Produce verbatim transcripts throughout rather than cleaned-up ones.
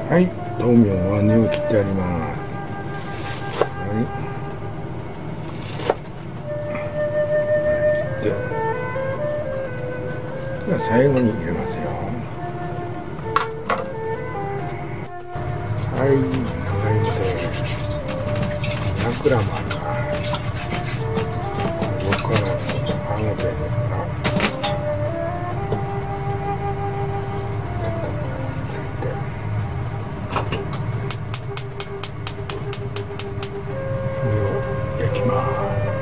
はい、豆苗は根を切ってあります。はい。で、では最後に入れますよ。はい、長芋です。にひゃくグラムあります。僕から半額ですから。焼きます。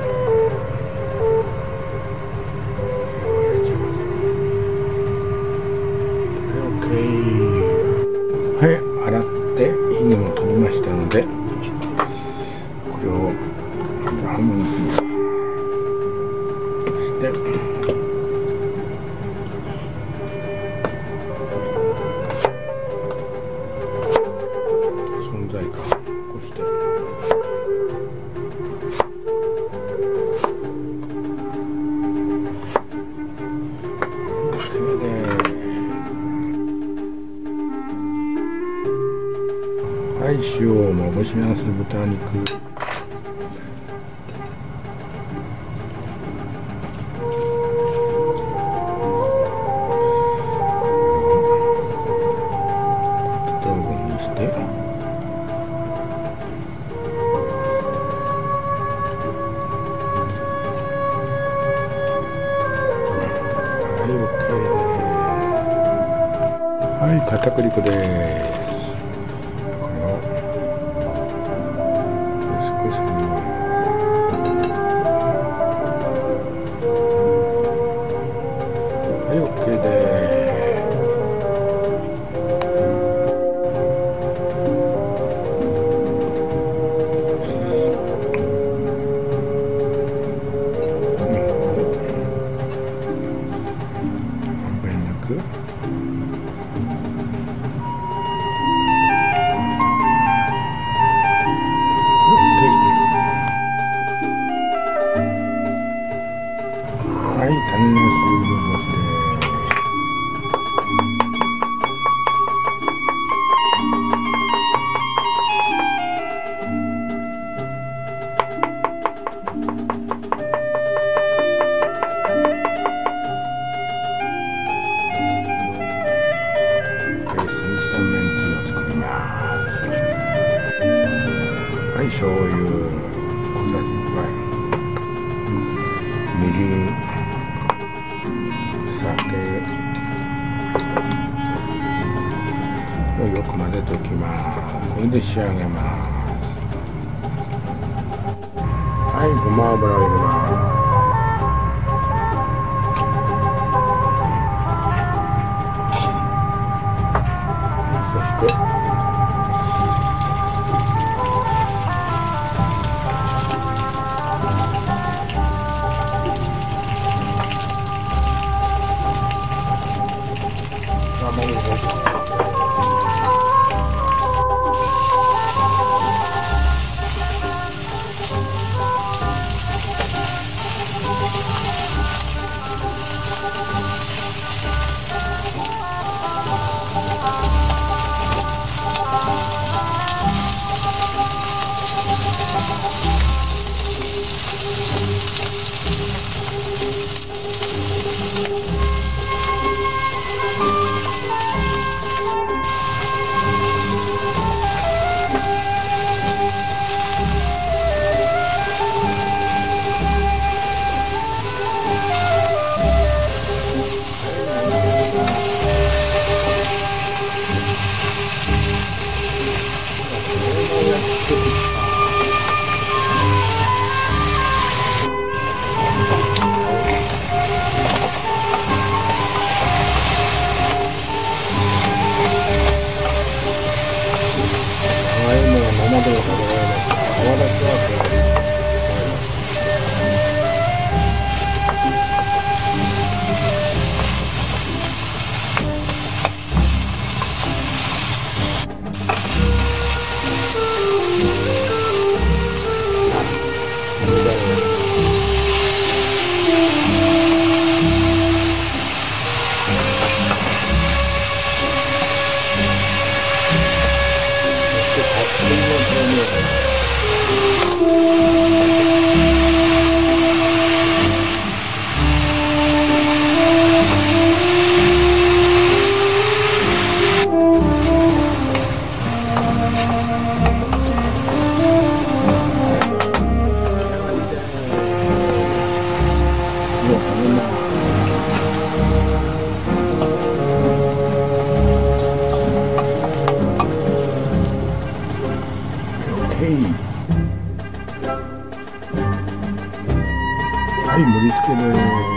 はい、洗ってひげも取りましたので、これを半分に切ります。そして存在感こうしてはい、塩をまぶします。豚肉。等分にして。はい、OK です。はい、片栗粉です。はい、OK です。まんべんなく。はい、種なし入れまして。ベースにしためんつゆを作ります。はい、醤油小さじいっぱい、みりん、酒をよく混ぜておきます。これで仕上げます。はい、ごま油を入れます。そして卵を入れます。 はい、盛り付けです。